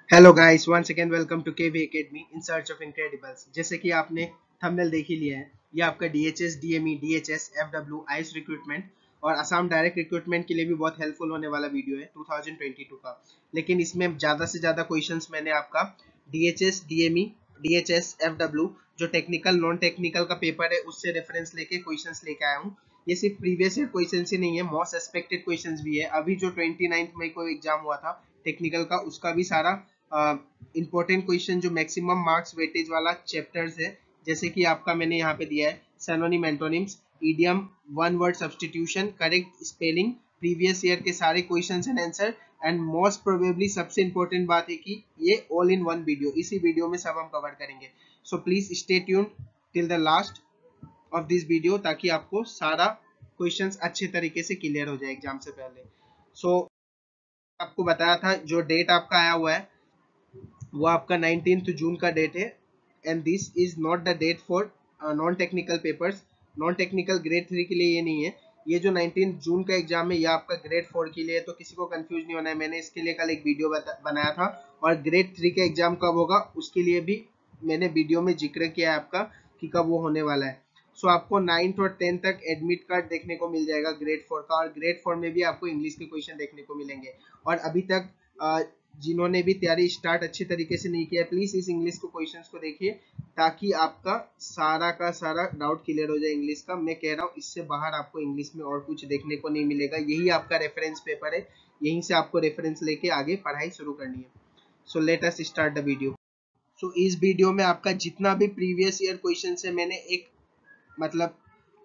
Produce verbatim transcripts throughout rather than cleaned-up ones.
Hello guys, once again welcome to KV academy in search of incredibles. जैसे कि आपने thumbnail देख ही लिया है, ये आपका DHS, DME, DHS, FW, IAS recruitment और असम डायरेक्ट रिक्रूटमेंट के लिए भी बहुत हेल्पफुल होने वाला वीडियो है दो हज़ार बाईस का। लेकिन इसमें ज़्यादा से ज़्यादा क्वेश्चंस मैंने आपका डीएचएस, डीएमई, डीएचएस, एफडब्ल्यू जो टेक्निकल नॉन टेक्निकल का पेपर है उससे रेफरेंस लेके क्वेश्चंस लेके आया हूँ। ये सिर्फ प्रीवियस ईयर क्वेश्चंस ही नहीं है, मोस्ट एक्सपेक्टेड क्वेश्चंस भी है। अभी जो ट्वेंटी नाइन्थ मई को एग्जाम हुआ था टेक्निकल का, उसका भी सारा इंपॉर्टेंट क्वेश्चन जो मैक्सिमम मार्क्स वेटेज वाला चैप्टर्स है। जैसे कि आपका मैंने यहाँ पे दिया है synonym, antonyms, idiom, one word substitution, correct spelling, previous year के सारे questions and answer, and most probably सबसे इंपॉर्टेंट बात है कि ये ऑल इन वन वीडियो, इसी वीडियो में सब हम कवर करेंगे। So please stay tuned till the last of this video ताकि आपको सारा क्वेश्चंस अच्छे तरीके से क्लियर हो जाए एग्जाम से पहले। सो so, आपको बताया था जो डेट आपका आया हुआ है वो आपका नाइनटीन्थ जून का डेट है, and this is not the date for non technical papers. Non technical grade three के लिए ये नहीं है। ये जो नाइनटीन्थ जून का एग्जाम है ये आपका ग्रेड फोर के लिए है, तो किसी को कंफ्यूज नहीं होना है। मैंने इसके लिए कल एक वीडियो बनाया था, और ग्रेड थ्री का एग्जाम कब होगा उसके लिए भी मैंने वीडियो में जिक्र किया है आपका कि कब वो होने वाला है। सो so, आपको नाइन्थ और टेंथ तक एडमिट कार्ड देखने को मिल जाएगा ग्रेड फोर का, और ग्रेड फोर में भी आपको इंग्लिश के क्वेश्चन देखने को मिलेंगे। और अभी तक uh, जिन्होंने भी तैयारी स्टार्ट अच्छे तरीके से नहीं किया, प्लीज इस इंग्लिश को क्वेश्चंस को देखिए ताकि आपका सारा का सारा डाउट क्लियर हो जाए इंग्लिश का। मैं कह रहा हूँ इससे बाहर आपको इंग्लिश में और कुछ देखने को नहीं मिलेगा। यही आपका रेफरेंस पेपर है, यहीं से आपको रेफरेंस लेके आगे पढ़ाई शुरू करनी है। So let us start the video. So इस वीडियो में आपका जितना भी प्रीवियस ईयर क्वेश्चन है मैंने एक मतलब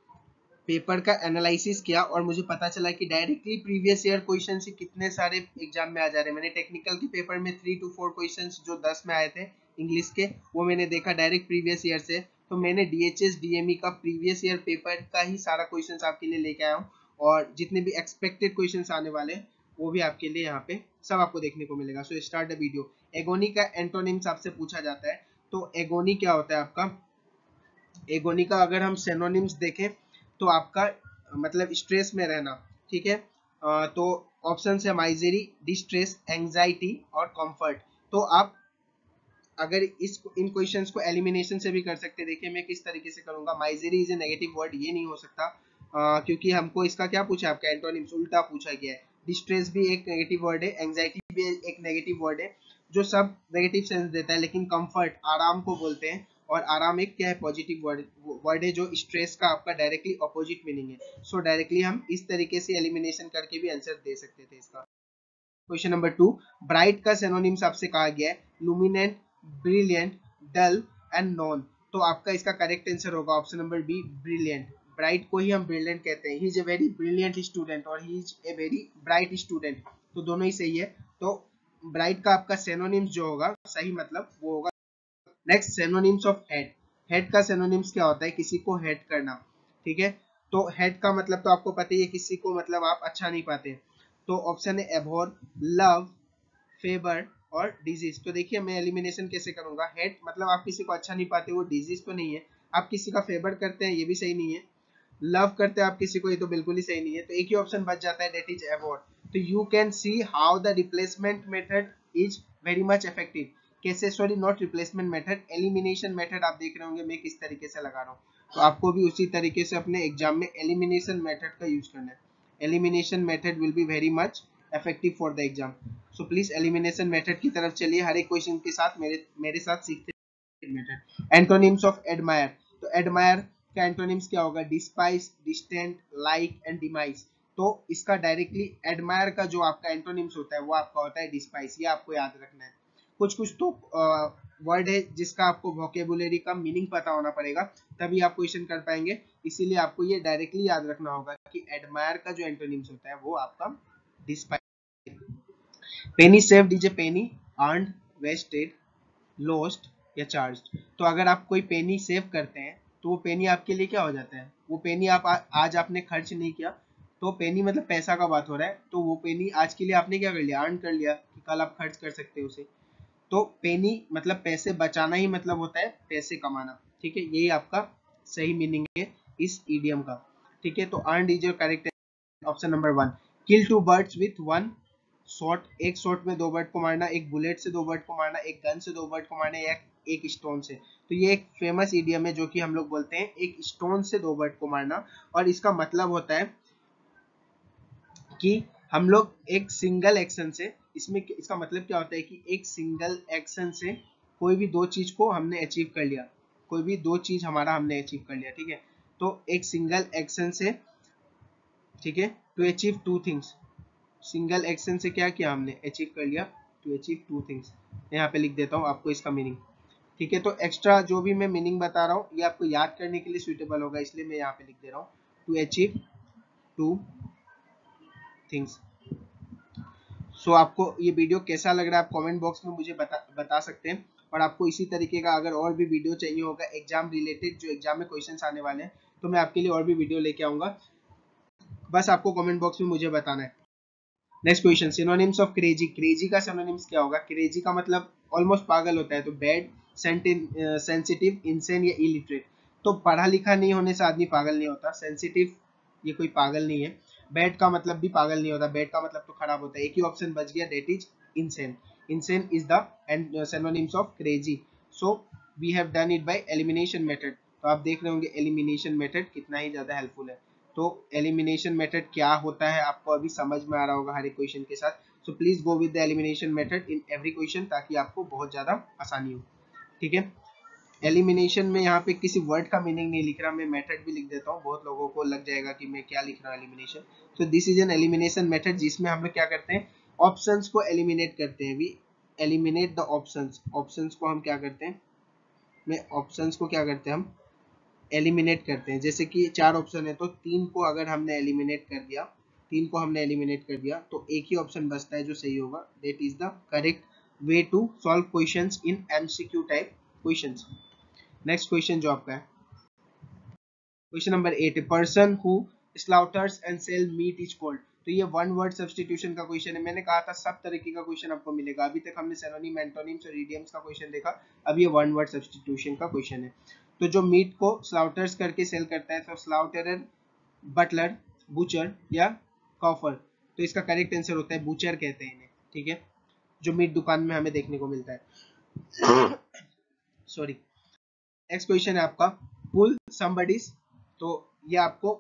पेपर का एनालिसिस किया, और मुझे पता चला कि डायरेक्टली प्रीवियस ईयर क्वेश्चन से कितने सारे एग्जाम में आ जा रहे हैं। मैंने टेक्निकल के पेपर में थ्री टू फोर क्वेश्चंस जो दस में आए थे इंग्लिश के, वो मैंने देखा डायरेक्ट प्रीवियस ईयर से। तो मैंने डीएचएस, डीएमई का प्रीवियस ईयर पेपर का ही सारा क्वेश्चंस आपके लिए लेके आया हूँ, और जितने भी एक्सपेक्टेड क्वेश्चंस आने वाले हैं वो भी आपके लिए यहाँ पे सब आपको देखने को मिलेगा। So start the video. Agony का एंटोनिम्स आपसे पूछा जाता है, तो एगोनी क्या होता है आपका? एगोनी का अगर हम सिनोनिम्स देखें तो आपका मतलब स्ट्रेस में रहना, ठीक है। अ, तो ऑप्शन है माइजरी, डिस्ट्रेस, एंजाइटी और कंफर्ट। तो आप अगर इस इन क्वेश्चंस को एलिमिनेशन से भी कर सकते हैं। देखिए मैं किस तरीके से करूंगा। Misery is a negative word, ये नहीं हो सकता uh, क्योंकि हमको इसका क्या पूछा है, आपका एंटोनिम्स उल्टा पूछा गया है। डिस्ट्रेस भी एक नेगेटिव वर्ड है, एंजाइटी भी एक नेगेटिव वर्ड है, जो सब नेगेटिव सेंस देता है। लेकिन कंफर्ट आराम को बोलते हैं, और आराम एक क्या है, पॉजिटिव वर्ड वर्ड है, जो स्ट्रेस का आपका डायरेक्टली अपोजिट मीनिंग है। सो डायरेक्टली हम इस तरीके से एलिमिनेशन करके भी आंसर दे सकते थे इसका। क्वेश्चन नंबर टू, ब्राइट का सिनोनिम्स आपसे कहा गया है luminant, brilliant, dull and none. तो आपका इसका करेक्ट आंसर होगा option number B, brilliant. Bright को ही हम ब्रिलियंट कहते हैं। He is a very brilliant student और he is a very bright student, तो दोनों ही सही है। तो ब्राइट का आपका सिनोनिम्स जो होगा सही मतलब वो होगा। Next, synonyms of head. Head का सिनोनिम्स क्या होता है? किसी को हेड करना, ठीक है। तो हेड का मतलब तो आपको पता ही है, किसी को मतलब आप अच्छा नहीं पाते। तो ऑप्शन है एबोर, लव, फेवर और डिजीज। तो देखिए मैं एलिमिनेशन कैसे करूंगा। हेड मतलब आप किसी को अच्छा नहीं पाते, वो डिजीज तो नहीं है। आप किसी का फेवर करते हैं, ये भी सही नहीं है। लव करते हैं आप किसी को, ये तो बिल्कुल ही सही नहीं है। तो एक ही ऑप्शन बच जाता है, दैट इज अवॉर्ड। तो you can see how the replacement method is very much effective. कैसे, sorry not replacement method, elimination method आप देख रहे होंगे मैं किस तरीके से लगा रहा हूँ। तो आपको भी उसी तरीके से अपने एग्जाम में एलिमिनेशन मेथड का यूज करना है। Elimination method will be very much effective for the exam. So please elimination method की तरफ चलिए, हर एक क्वेश्चन के साथ मेरे मेरे साथ सीखते मेथड। Antonyms of admire. तो एडमायर का एंटोनिम्स क्या होगा? Despise, distant, like and demise. तो इसका डायरेक्टली एडमायर का जो आपका एंटोनिम्स होता है वो आपका होता है डिस्पाइस। ये आपको याद रखना है। कुछ कुछ तो वर्ड है जिसका आपको वोकेबुलरी का मीनिंग पता होना पड़ेगा, तभी आप क्वेश्चन कर पाएंगे। इसीलिए आपको ये डायरेक्टली याद रखना होगा कि एडमायर का जो एंटोनिम्स होता है वो आपका despise. Penny saved is a penny earned, wasted, lost या चार्ज। तो अगर आप कोई पेनी सेव करते हैं तो वो पेनी आपके लिए क्या हो जाता है? वो पेनी आप आ, आज आपने खर्च नहीं किया, तो पेनी मतलब पैसा का बात हो रहा है, तो वो पेनी आज के लिए आपने क्या कर लिया, अर्न कर लिया कि कल आप खर्च कर सकते हो उसे। तो पेनी मतलब पैसे बचाना ही मतलब होता है पैसे कमाना, ठीक है। यही आपका सही मीनिंग है इस ईडियम का, ठीक है। तो earn is your correct option number one. Kill two birds with one shot, एक शॉट में दो बर्ड को मारना, एक बुलेट से दो बर्ड को मारना, एक गन से दो बर्ड को मारना, या एक स्टोन से। तो ये एक फेमस इडियम है जो कि हम लोग बोलते हैं एक स्टोन से दो बर्ड को मारना। और इसका मतलब होता है कि हम लोग एक सिंगल एक्शन से, इसमें इसका मतलब क्या होता है कि एक सिंगल एक्शन से कोई भी दो चीज को हमने अचीव कर लिया, कोई भी दो चीज हमारा हमने अचीव कर लिया, ठीक है। तो एक सिंगल एक्शन से, ठीक है, to achieve two things, single action से क्या किया हमने, अचीव कर लिया, टू अचीव टू थिंग्स। यहाँ पे लिख देता हूँ आपको इसका मीनिंग, ठीक है। तो एक्स्ट्रा जो भी मैं मीनिंग बता रहा हूँ ये आपको याद करने के लिए सुटेबल होगा, इसलिए मैं यहाँ पे लिख दे रहा हूँ, to achieve two things. So आपको ये वीडियो कैसा लग रहा है आप कमेंट बॉक्स में मुझे बता बता सकते हैं। और आपको इसी तरीके का अगर और भी वीडियो चाहिए होगा एग्जाम रिलेटेड, जो एग्जाम में क्वेश्चंस आने वाले हैं, तो मैं आपके लिए और भी वीडियो लेके आऊंगा, बस आपको कमेंट बॉक्स में मुझे बताना है। Next question, synonyms of crazy. Crazy का सिनोनिम्स क्या होगा? क्रेजी का मतलब ऑलमोस्ट पागल होता है, तो बैड, सेंसिटिव, इंसेन या इलिटरेट। तो पढ़ा लिखा नहीं होने से आदमी पागल नहीं होता, सेंसिटिव ये कोई पागल नहीं है, बैड का मतलब भी पागल नहीं होता, बैड का मतलब तो खराब होता है। एक ही ऑप्शन बच गया, that is insane. Insane is the and synonyms of crazy. So we have done it by elimination method. तो आप देख रहे होंगे एलिमिनेशन मेथड कितना ही ज्यादा हेल्पफुल है। तो एलिमिनेशन मेथड क्या होता है आपको अभी समझ में आ रहा होगा हर एक क्वेश्चन के साथ। So please go with the elimination method in every question, ताकि आपको बहुत ज्यादा आसानी हो, ठीक है। एलिमिनेशन में यहाँ पे किसी वर्ड का मीनिंग नहीं लिख रहा, मैं मेथड भी लिख देता हूँ, बहुत लोगों को लग जाएगा कि मैं क्या लिख रहा हूँ एलिमिनेशन। तो this is an elimination method, जिसमें हम लोग क्या करते हैं, ऑप्शंस को एलिमिनेट करते हैं। We eliminate the options, options को हम क्या करते हैं, मैं ऑप्शंस को क्या करते हैं, हम एलिमिनेट करते हैं। जैसे कि चार ऑप्शन है तो तीन को अगर हमने एलिमिनेट कर दिया, तीन को हमने एलिमिनेट कर दिया तो एक ही ऑप्शन बचता है जो सही होगा, that is the correct way to solve questions in MCQ type questions. Next question जो आपका है, question number eight, person who slaughters and sell meat is called. तो ये वन वर्ड सब्स्टिट्यूशन का क्वेश्चन है। मैंने कहा था सब तरीके का क्वेश्चन आपको मिलेगा, अभी तक हमने सिनोनिम, एंटोनिम्स और इडियम्स का क्वेश्चन देखा, अब ये वन वर्ड सब्स्टिट्यूशन का क्वेश्चन है। तो जो मीट को स्लाउटर्स करके सेल करता है, तो स्लाउटरर, बटलर, बुचर या कॉफर। तो इसका करेक्ट आंसर होता है बुचर कहते हैं इन्हें, ठीक है, जो मीट दुकान में हमें देखने को मिलता है। सॉरी। नेक्स्ट क्वेश्चन है आपका, पुल समबडीज। तो ये आपको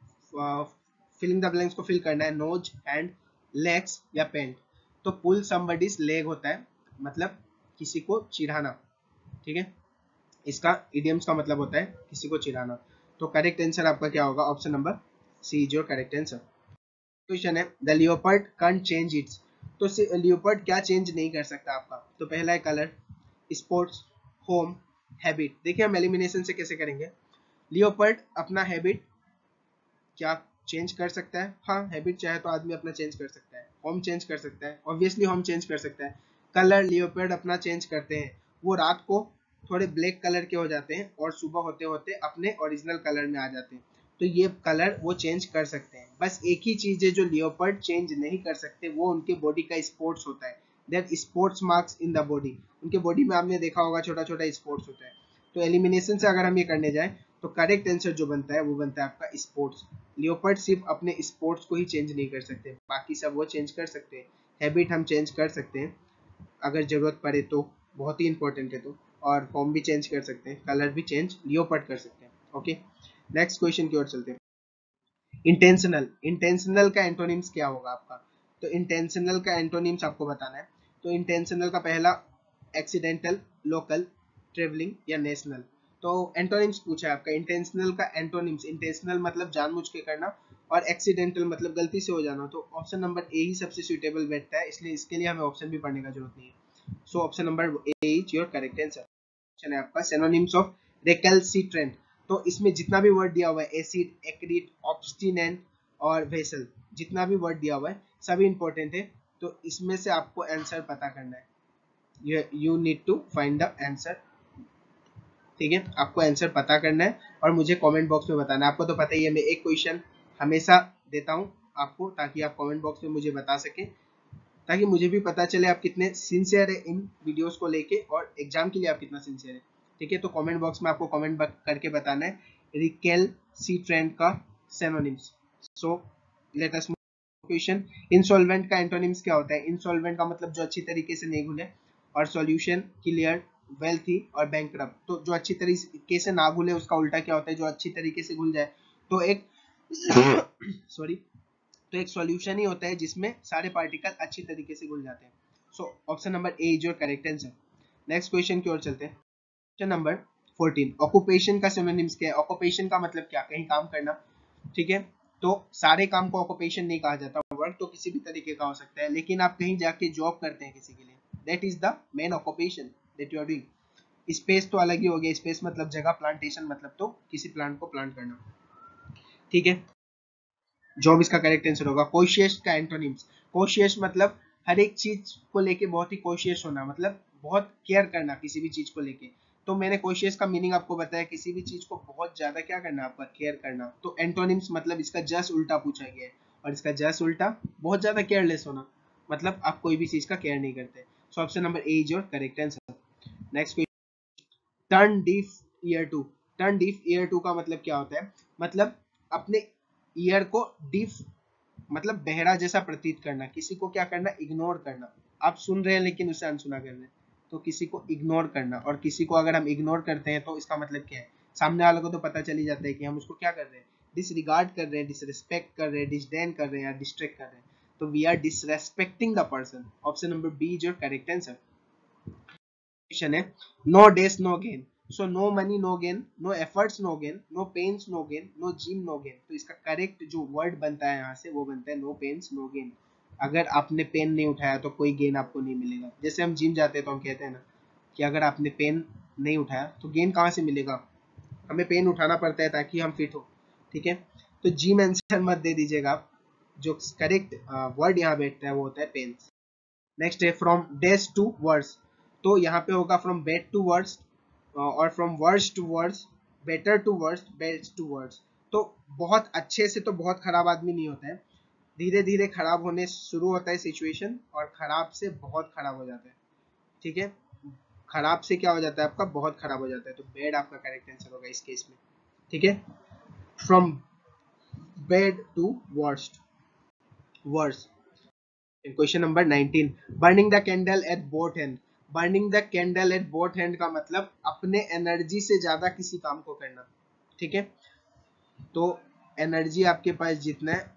फिलिंग द ब्लैंक्स को फिल करना है, नोज, हैंड, लेग्स या पेंट। तो पुल समबडीज लेग होता है, मतलब किसी को चिढ़ाना, ठीक है। इसका इडियम्स का मतलब होता है किसी को चिढ़ाना। तो करेक्ट आंसर आपका क्या होगा, option number C is your correct answer. Question है, the leopard can't change its. तो लियोपर्ड क्या चेंज नहीं कर सकता आपका? तो पहला है कलर, स्पोर्ट्स, होम, हैबिट। देखिए हम एलिमिनेशन से कैसे करेंगे। लियोपर्ड अपना हैबिट क्या चेंज कर सकता है? हाँ, हैबिट चाहे तो आदमी अपना चेंज कर सकता है। होम चेंज कर सकता है, ऑब्वियसली होम चेंज कर सकता है। कलर लियोपर्ड अपना चेंज करते हैं, वो रात को थोड़े ब्लैक कलर के हो जाते हैं और सुबह होते होते अपने ओरिजिनल कलर में आ जाते हैं। तो ये कलर वो चेंज कर सकते हैं। बस एक ही चीज है जो लियोपर्ड चेंज नहीं कर सकते, वो उनके बॉडी का स्पोर्ट्स होता है, that spots marks in the body. उनके बॉडी में आपने देखा होगा छोटा छोटा स्पोर्ट्स होता है। तो एलिमिनेशन से अगर हम ये करने जाए तो करेक्ट आंसर जो बनता है वो बनता है आपका स्पोर्ट्स। लियोपर्ड सिर्फ अपने स्पोर्ट्स को ही चेंज नहीं कर सकते, बाकी सब वो चेंज कर सकते हैं। हैबिट हम चेंज कर सकते हैं अगर जरूरत पड़े तो, बहुत ही इंपॉर्टेंट है तो। और फॉर्म भी चेंज कर सकते हैं, कलर भी चेंज लियोपर्ड कर सकते हैं। ओके, नेक्स्ट क्वेश्चन की ओर चलते हैं। इंटेंशनल, इंटेंशनल का एंटोनिम्स क्या होगा आपका? तो इंटेंशनल का एंटोनिम्स आपको बताना है। तो इंटेंशनल का पहला, एक्सीडेंटल, लोकल, ट्रेवलिंग या नेशनल। तो एंटोनिम्स पूछा है आपका। इंटेंशनल का एंटोनिम्स, इंटेंशनल मतलब जानबूझ के करना, और एक्सीडेंटल मतलब गलती से हो जाना। तो ऑप्शन नंबर ए ही सबसे सुटेबल बैठता है, इसलिए इसके लिए हमें ऑप्शन भी पढ़ने का जरूरत नहीं है। So option number A is your correct answer. Question है आपका, सिनोनिम्स ऑफ रेकैलसिट्रेंट। तो इसमें जितना भी वर्ड दिया हुआ है, एसिड, एक्रिड, ऑब्स्टिनेंट और वेसल, जितना भी वर्ड दिया हुआ है सभी इंपॉर्टेंट है। तो इसमें से आपको आंसर पता करना है, you need to find the answer, ठीक है। आपको आंसर पता करना है और मुझे कमेंट बॉक्स में बताना है। आपको तो पता ही है मैं एक क्वेश्चन हमेशा देता हूँ आपको, ताकि आप कमेंट बॉक्स में मुझे बता सकें, ताकि मुझे भी पता चले आप कितने सिंसियर है इन वीडियोस को लेके, और एग्जाम के लिए आप कितना सिंसियर है, ठीक है। तो कमेंट बॉक्स में आपको कमेंट करके बताना है रिकैलसिट्रेंट का synonyms. So let us question, insolvent का एंटोनिम्स क्या होता है? इंसॉल्वेंट का मतलब जो अच्छी तरीके से नहीं घुले, और सॉल्यूशन, क्लियर, वेल्थी और बैंकरप्ट। तो जो अच्छी तरीके से ना घुले उसका उल्टा क्या होता है? जो अच्छी तरीके से घुल जाए। तो एक सॉरी तो एक सॉल्यूशन ही होता है जिसमें सारे पार्टिकल अच्छी तरीके से घुल जाते हैं। So option number A is your correct answer. Next question की ओर चलते हैं। क्वेश्चन नंबर फोर्टीन, ऑक्यूपेशन का सिनोनिम्स क्या है? ऑक्यूपेशन का मतलब क्या? कहीं काम करना, ठीक है। तो सारे काम को ऑक्यूपेशन नहीं कहा जाता, वर्क तो किसी भी तरीके का हो सकता है, लेकिन आप कहीं जाके जॉब करते हैं किसी के लिए, that is the main occupation that you are doing. Space तो अलग ही हो गया, स्पेस मतलब जगह, प्लांटेशन मतलब तो किसी प्लांट को प्लांट करना, ठीक है। जॉब इसका करेक्ट आंसर होगा। कॉशियस का एंटोनिम्स, कॉशियस मतलब हर एक चीज को लेके बहुत ही कॉशियस होना, मतलब बहुत केयर करना किसी भी चीज को लेके। तो मैंने कॉशियस का मीनिंग आपको बताया, किसी भी चीज को बहुत ज्यादा क्या करना, आपका केयर करना। तो एंटोनिम्स मतलब इसका जस्ट उल्टा पूछा गया है, और इसका जस्ट उल्टा बहुत ज्यादा केयरलेस होना, मतलब आप कोई भी चीज का केयर नहीं करते। So option number A is your correct answer. Next question, turn deaf ear to. Turn deaf ear to का मतलब क्या होता है? मतलब अपने ईयर को डीफ मतलब बहरा जैसा प्रतीत करना, किसी को क्या करना, इग्नोर करना। आप सुन रहे हैं लेकिन उसे अनसुना कर रहे हैं, तो किसी को इग्नोर करना। और किसी को अगर हम इग्नोर करते हैं तो इसका मतलब क्या है? सामने वाले को तो पता चल ही जाता है कि हम उसको क्या कर रहे हैं, डिसरिगार्ड कर रहे हैं, डिसरिस्पेक्ट कर रहे हैं, डिसडेन कर रहे हैं या डिस्ट्रैक्ट कर रहे हैं। तो we are disrespecting the person. Option number B is your correct answer. Question है, no dash no gain. So no money no gain, no efforts no gain, no pains no gain, no gym no gain. तो इसका correct जो word बनता है यहाँ से वो बनता है नो पेन्स नो गेन। अगर आपने पेन नहीं उठाया तो कोई गेन आपको नहीं मिलेगा। जैसे हम जिम जाते हैं तो हम कहते हैं ना कि अगर आपने पेन नहीं उठाया तो गेन कहाँ से मिलेगा? हमें पेन उठाना पड़ता है ताकि हम फिट हो, ठीक है। तो जिम आंसर मत दे दीजिएगा आप, जो करेक्ट वर्ड यहाँ बैठता है वो होता है पेन्स। नेक्स्ट है फ्रॉम डेस टू वर्स। तो यहाँ पे होगा फ्रॉम बेड टू वर्स, और from worse to worse, better to worse, best to worse. तो बहुत अच्छे से तो बहुत खराब आदमी नहीं होता है, धीरे धीरे खराब होने शुरू होता है सिचुएशन, और खराब से बहुत खराब हो जाता है, ठीक है। खराब से क्या हो जाता है आपका? बहुत खराब हो जाता है। तो बेड आपका करेक्ट आंसर होगा इस केस में, ठीक है। From bad to worst, worse. Question number nineteen, burning the candle at both end. Burning the candle at both end का मतलब अपने एनर्जी से ज्यादा किसी काम को करना, ठीक है। तो एनर्जी आपके पास जितना है,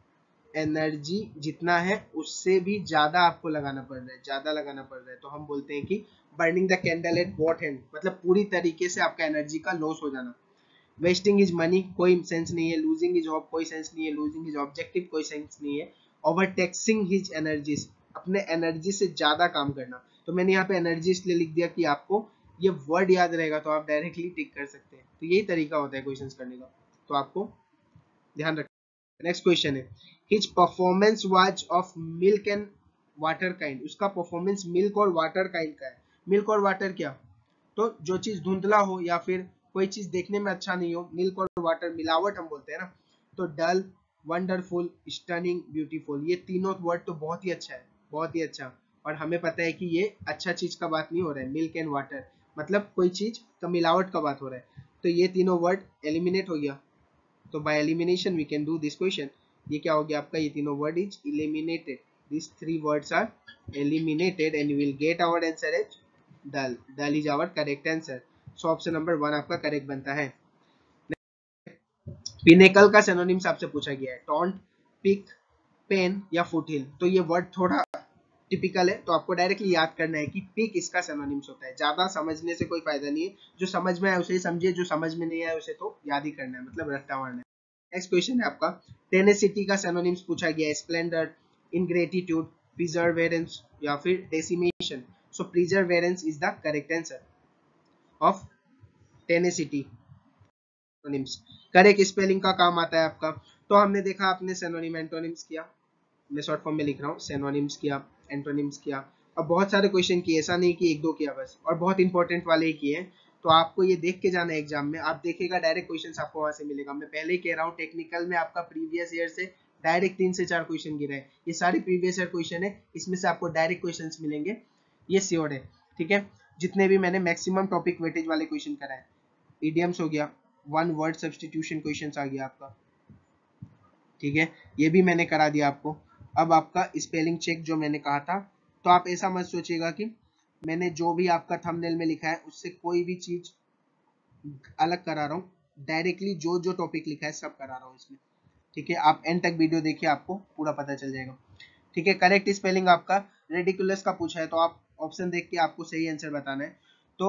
एनर्जी जितना है उससे भी ज्यादा आपको लगाना पड़ रहा है, ज्यादा लगाना पड़ रहा है, तो हम बोलते हैं कि burning the candle at both end, मतलब पूरी तरीके से आपका एनर्जी का लॉस हो जाना। वेस्टिंग इज मनी, कोई सेंस नहीं है। लूजिंग इज होप, कोई सेंस नहीं है। लूजिंग इज ऑब्जेक्टिव, कोई सेंस नहीं है। ओवरटेक्सिंग हिज एनर्जीज, अपने एनर्जी से ज्यादा काम करना। तो मैंने यहाँ पे एनर्जी इसलिए लिख दिया कि आपको ये वर्ड याद रहेगा तो आप डायरेक्टली टिक कर सकते हैं। तो यही तरीका होता है क्वेश्चंस करने का, तो आपको ध्यान रखना। नेक्स्ट क्वेश्चन है, his performance was of milk and water kind. उसका परफॉर्मेंस मिल्क और वाटर काइंड का है। मिल्क और वाटर क्या? तो जो चीज धुंधला हो या फिर कोई चीज देखने में अच्छा नहीं हो, मिल्क और वाटर मिलावट हम बोलते हैं ना। तो डल, वंडरफुल, स्टनिंग, ब्यूटीफुल, ये तीनों वर्ड तो बहुत ही अच्छा है, बहुत ही अच्छा। और हमें पता है कि ये अच्छा चीज का बात नहीं हो रहा है, मिल्क एंड वाटर मतलब कोई चीज का मिलावट का बात हो रहा है। तो ये तीनों वर्ड एलिमिनेट हो गया। तो by elimination we can do this question. ये क्या हो गया आपका? ये तीनों word is eliminated, this three words are eliminated and you will get our answer as dull. Dull is our correct answer. So option number one आपका correct बनता है। पिनेकल का सिनोनिम्स आपसे पूछा गया है, टॉन्ट, पिक, पेन या foothill. तो ये वर्ड थोड़ा टिपिकल है, तो आपको डायरेक्टली याद करना है कि पिक इसका सिनोनिम्स होता है। ज्यादा समझने से कोई फायदा नहीं है, जो समझ में आए उसे ही समझिए, जो समझ में नहीं आए उसे तो याद ही करना है, मतलब रट्टा मारना है। नेक्स्ट क्वेश्चन है आपका, टेनेसिटी का सिनोनिम्स पूछा गया है, स्प्लेंडर, इनग्रेटिट्यूड, प्रिजर्वेरेंस या फिर decimation. So perseverance is the correct answer of tenacity. Synonyms correct spelling का काम आता है आपका। तो हमने देखा, आपने सिनोनिम एंटोनिम्स किया, मैं शॉर्ट फॉर्म में लिख रहा हूँ, सिनोनिम्स किया, एंटोनिम्स किया, और बहुत सारे क्वेश्चन किए, ऐसा नहीं कि एक दो किया बस, और बहुत इंपॉर्टेंट वाले ही किए। तो आपको ये देख के जाना है एग्जाम में, आप देखेगा डायरेक्ट क्वेश्चंस आपको वहां से मिलेगा। मैं पहले ही कह रहा हूँ, टेक्निकल में आपका प्रीवियस ईयर से डायरेक्ट तीन से चार क्वेश्चन गिरा है, ये सारे प्रीवियस ईयर क्वेश्चन है, इसमें से आपको डायरेक्ट क्वेश्चन मिलेंगे, ये श्योर है, ठीक है। जितने भी मैंने मैक्सिमम टॉपिक वेटेज वाले क्वेश्चन कराए, इडियम्स हो गया, वन वर्ड सब्स्टिट्यूशन क्वेश्चन आ गया आपका, ठीक है, ये भी मैंने करा दिया आपको। अब आपका स्पेलिंग चेक जो मैंने कहा था, तो आप ऐसा मत सोचिएगा कि मैंने जो भी आपका थंबनेल में लिखा है उससे कोई भी चीज अलग करा रहा हूँ, डायरेक्टली जो जो टॉपिक लिखा है सब करा रहा हूँ इसमें। ठीक है, आप एंड तक वीडियो देखिए, आपको पूरा पता चल जाएगा। ठीक है, करेक्ट स्पेलिंग आपका रेडिकुलस का पूछा है, तो आप ऑप्शन देख के आपको सही आंसर बताना है। तो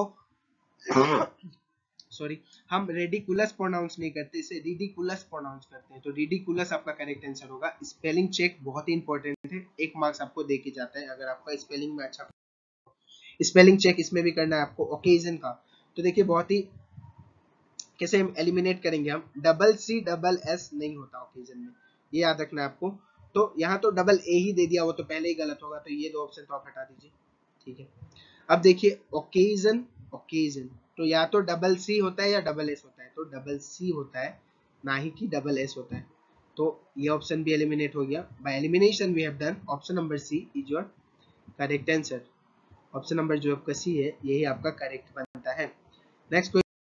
सॉरी, हम रेडिकुलस प्रोनाउंस नहीं करते, इसे रिडिकुलस प्रोनाउंस करते हैं, तो रिडिकुलस आपका करेक्ट आंसर होगा। स्पेलिंग चेक बहुत ही इंपॉर्टेंट है, एक मार्क्स आपको दे के जाता है अगर आपका स्पेलिंग में अच्छा। स्पेलिंग चेक इसमें भी करना है आपको ओकेजन का। तो देखिए बहुत ही कैसे हम एलिमिनेट करेंगे, हम डबल सी डबल एस नहीं होता ओकेजन में, ये याद रखना है आपको। तो यहाँ तो डबल ए ही दे दिया, वो तो पहले ही गलत होगा, तो ये दो ऑप्शन तो आप हटा दीजिए। ठीक है, अब देखिए ओकेजन, ओकेजन तो या तो डबल सी होता है या डबल एस होता है, तो डबल सी होता है, ना ही कि डबल एस होता है। तो ये ऑप्शन भी एलिमिनेट हो गया। By elimination we have done option number C is your correct answer. Option number जो आपका सी है यही आपका करेक्ट बनता है। नेक्स्ट,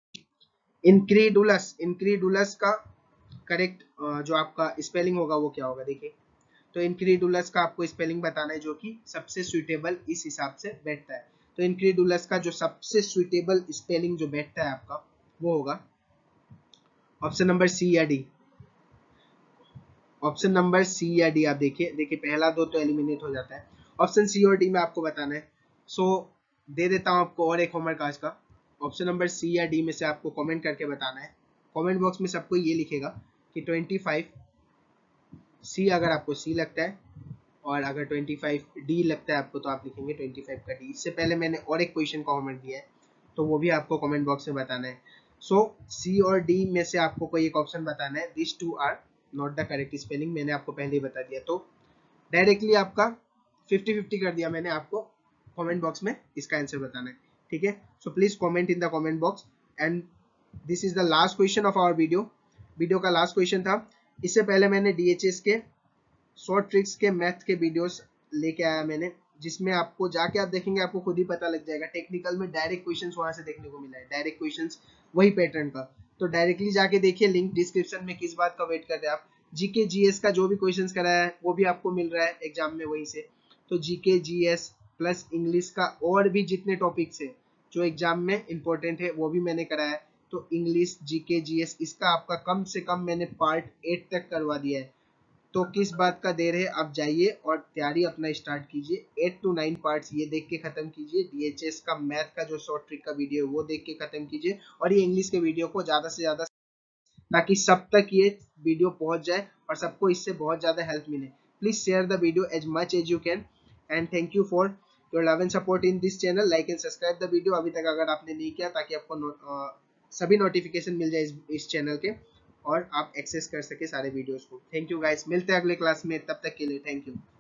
इनक्रीडुलस, इनक्रीडुलस का करेक्ट जो आपका स्पेलिंग होगा वो क्या होगा, देखिए। तो इनक्रीडुलस का आपको स्पेलिंग बताना है जो कि सबसे सुइटेबल इस हिसाब से बैठता है। तो इनक्रीडुलस का जो सबसे सुइटेबल स्पेलिंग जो बैठता है आपका, वो होगा ऑप्शन नंबर सी या डी। ऑप्शन नंबर सी या डी, आप देखिए, देखिए पहला दो तो एलिमिनेट हो जाता है, ऑप्शन सी और डी में आपको बताना है। सो दे देता हूं आपको और एक होमवर्क आज का, ऑप्शन नंबर सी या डी में से आपको कमेंट करके बताना है। कमेंट बॉक्स में सबको ये लिखेगा कि ट्वेंटी फाइव सी अगर आपको सी लगता है, और अगर ट्वेंटी फाइव डी लगता है आपको, तो आप लिखेंगे ट्वेंटी फाइव का डी। इससे पहले मैंने और एक क्वेश्चन का होमवर्क दिया है, तो वो भी आपको कमेंट बॉक्स में बताना है। सो सी और डी में से आपको कोई एक ऑप्शन बताना है। This two are not the correct spelling, मैंने आपको पहले ही बता दिया। तो डायरेक्टली आपका फिफ्टी फिफ्टी कर दिया मैंने, आपको कमेंट बॉक्स में इसका आंसर बताना है। ठीक है, so please comment in the comment box. And this is the last question of our video. Video का लास्ट क्वेश्चन था। इससे पहले मैंने डीएचएस के शॉर्ट ट्रिक्स के मैथ के वीडियोस लेके आया मैंने, जिसमें आपको जाके आप देखेंगे, आपको खुद ही पता लग जाएगा। टेक्निकल में डायरेक्ट क्वेश्चंस वहां से देखने को मिला है, डायरेक्ट क्वेश्चंस वही पैटर्न का। तो डायरेक्टली जाके देखिए, लिंक डिस्क्रिप्शन में। किस बात का वेट कर रहे हैं आप, जीके जीएस का जो भी क्वेश्चंस कराया है वो भी आपको मिल रहा है एग्जाम में वहीं से। तो जीके जीएस प्लस इंग्लिश का और भी जितने टॉपिक्स है जो एग्जाम में इंपॉर्टेंट है वो भी मैंने कराया है। तो इंग्लिश, जीके, जीएस, इसका आपका कम से कम मैंने पार्ट एट तक करवा दिया है। तो किस बात का देर है, आप जाइए और तैयारी अपना स्टार्ट कीजिए। एट टू नाइन पार्ट्स ये देख के खत्म कीजिए। डीएचएस का मैथ का जो शॉर्ट ट्रिक का वीडियो है वो देख के खत्म कीजिए, और ये इंग्लिश के वीडियो को ज्यादा से ज्यादा, ताकि सब तक ये वीडियो पहुंच जाए और सबको इससे बहुत ज्यादा हेल्प मिले। Please share the video as much as you can, and thank you for your love and support in this channel. Like and subscribe the video अभी तक अगर आपने नहीं किया, ताकि आपको नो, आ, सभी नोटिफिकेशन मिल जाए इस, इस चैनल के, और आप एक्सेस कर सके सारे वीडियोस को। थैंक यू गाइस, मिलते हैं अगले क्लास में, तब तक के लिए थैंक यू।